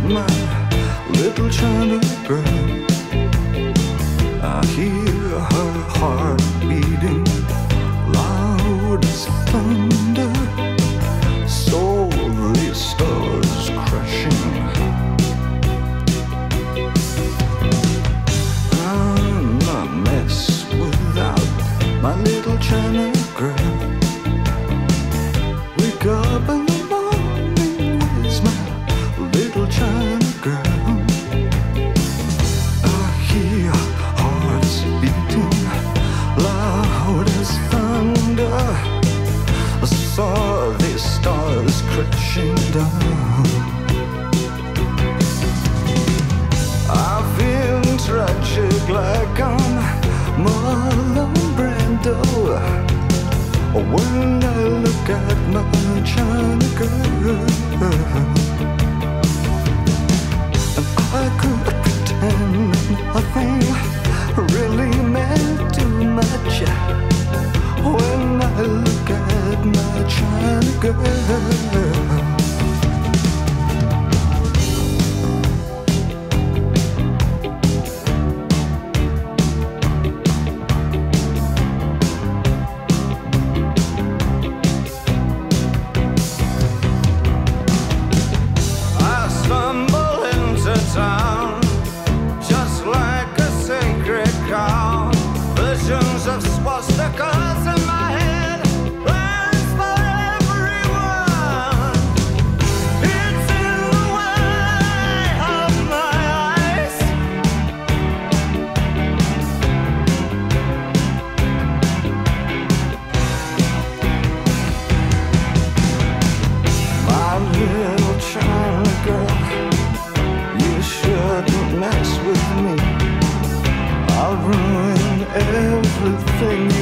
my little China girl. I hear her heart beating loud as thunder, so the stars crashing. I'm a mess without my little China girl. Wake up in the morning with my little China girl. I hear hearts beating loud as thunder. I saw the stars crashing down. I feel tragic like I'm Marlon Brando when I look at my China girl. And I could pretend nothing really meant too much when I look at my China girl. Just like a sacred cow, visions of swastikas in my head, plans for everyone. It's in the way of my eyes. My little China girl, you shouldn't mess with me. I'll ruin everything